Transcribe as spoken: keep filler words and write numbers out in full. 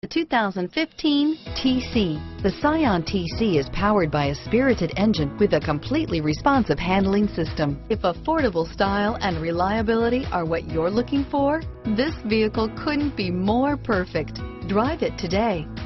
The two thousand fifteen T C. The Scion T C is powered by a spirited engine with a completely responsive handling system. If affordable style and reliability are what you're looking for, this vehicle couldn't be more perfect. Drive it today.